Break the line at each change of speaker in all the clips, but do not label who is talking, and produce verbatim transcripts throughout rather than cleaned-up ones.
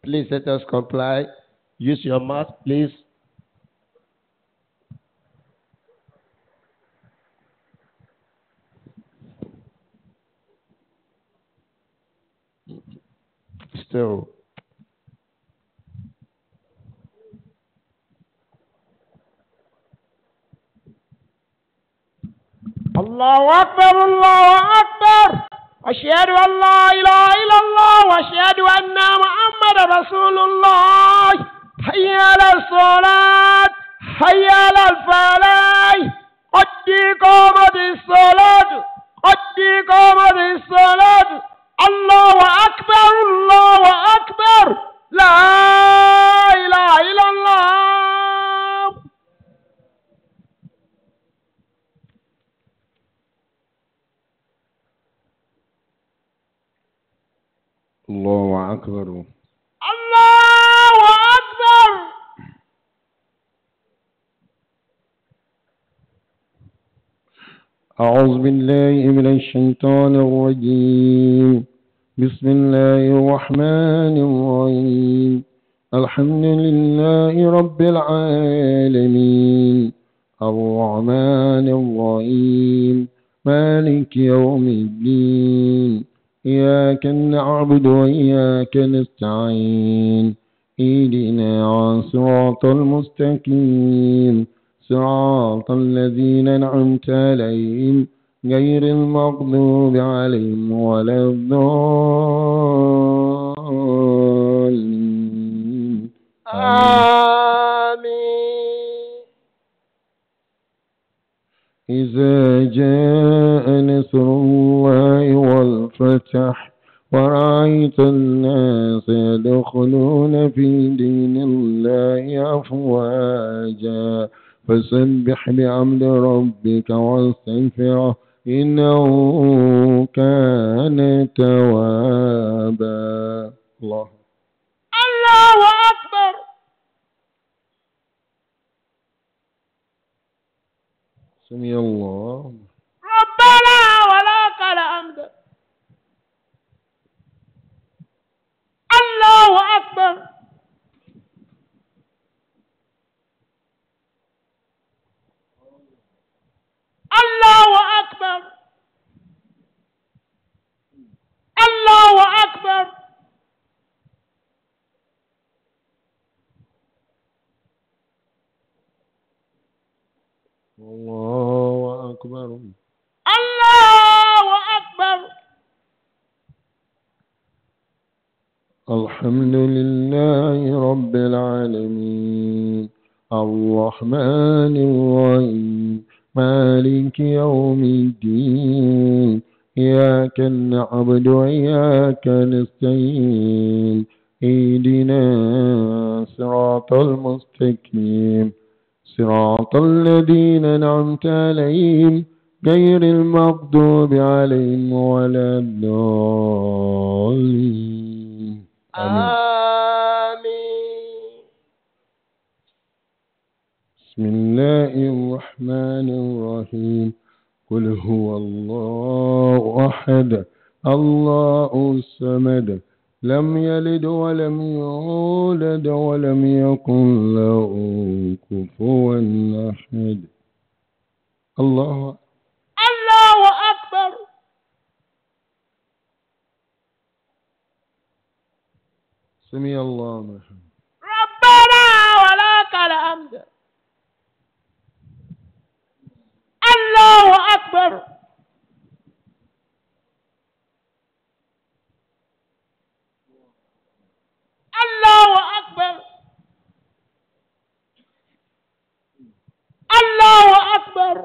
Please let us comply. Use your mouth, please. Still.
الله أكبر الله أكبر أشهد أن لا إله إلا الله وأشهد أن محمد رسول الله حي على الصلاة حي على الفلاح قد قامت الصلاة قد قامت الصلاة الله أكبر الله أكبر لا إله إلا الله.
الله أكبر.
الله أكبر.
أعوذ بالله من الشيطان الرجيم. بسم الله الرحمن الرحيم. الحمد لله رب العالمين الرحمن الرحيم مالك يوم الدين إياك نعبد وإياك نستعين اهدنا صراط المستقيم صراط الذين أنعمت عليهم غير المغضوب عليهم ولا الضالين.
آمين.
إذا جاء نصر الله والفتح ورأيت الناس يدخلون في دين الله أفواجا فسبح بحمد ربك واستغفره إنه كان توابا. الله
الله أكبر.
سمي الله
ربنا ولك الحمد. الله أكبر. الله أكبر. الله أكبر.
الله أكبر.
الله أكبر.
الحمد لله رب العالمين الرحمن الرحيم مالك يوم الدين إياك نعبد وإياك نستعين اهدنا صراط المستقيم صراط الذين أنعمت عليهم غير المغضوب عليهم ولا الضالين.
آمين.
بسم الله الرحمن الرحيم. قل هو الله أحد الله الصمد لم يلد ولم يولد ولم يكن له كفوا أحد. الله
الله أكبر.
سمي الله محمد.
ربنا ولك الحمد. الله أكبر. الله أكبر. الله أكبر.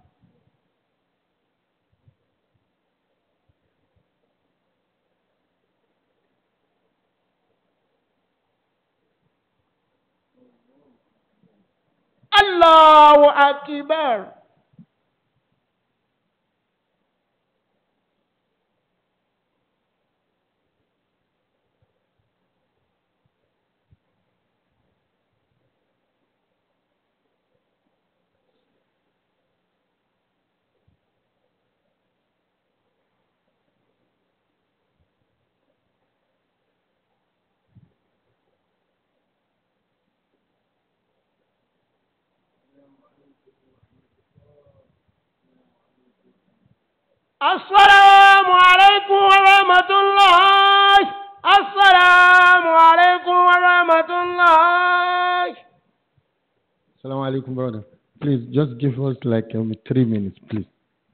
الله أكبر. Assalamu alaikum wa rahmatullah. Assalamu alaikum wa rahmatullah.
Assalamu alaikum, brother. Please, just give us like um, three minutes, please.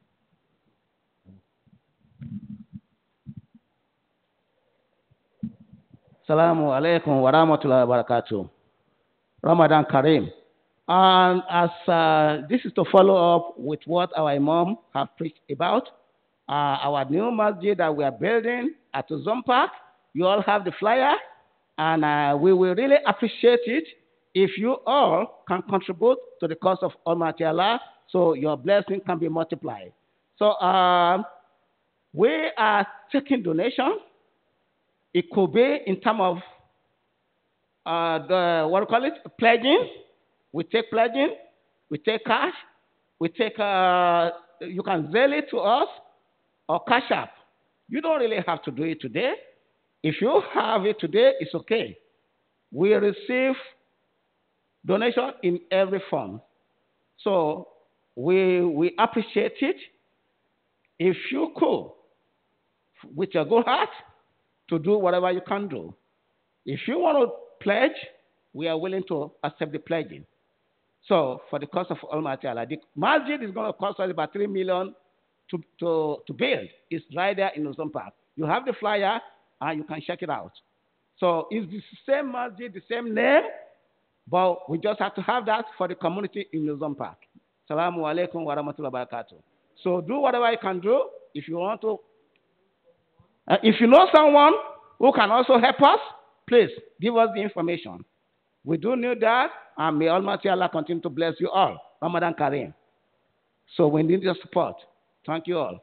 Assalamu alaikum wa rahmatullahi wa barakatuh. Ramadan Kareem. And as uh, this is to follow up with what our Imam have preached about, uh, our new masjid that we are building at Uzum Park, you all have the flyer, and uh, we will really appreciate it if you all can contribute to the cause of Almighty Allah, so your blessing can be multiplied. So um, we are taking donation. It could be in terms of uh, the what do you call it, pledging. We take pledging, we take cash, we take. Uh, you can sell it to us or cash app. You don't really have to do it today. If you have it today, it's okay. We receive donation in every form, so we we appreciate it. If you could, with your good heart, to do whatever you can do. If you want to pledge, we are willing to accept the pledging. So, for the cost of Almighty Allah, the masjid is going to cost us about three million to, to, to build. It's right there in Uzum Park. You have the flyer, and you can check it out. So, it's the same masjid, the same name, but we just have to have that for the community in Uzum Park. Assalamu alaikum wa rahmatullahi wa barakatuh. So, do whatever you can do. If you want to, uh, if you know someone who can also help us, please give us the information. We do need that, and may Almighty Allah continue to bless you all. Ramadan Kareem. So we need your support. Thank you all.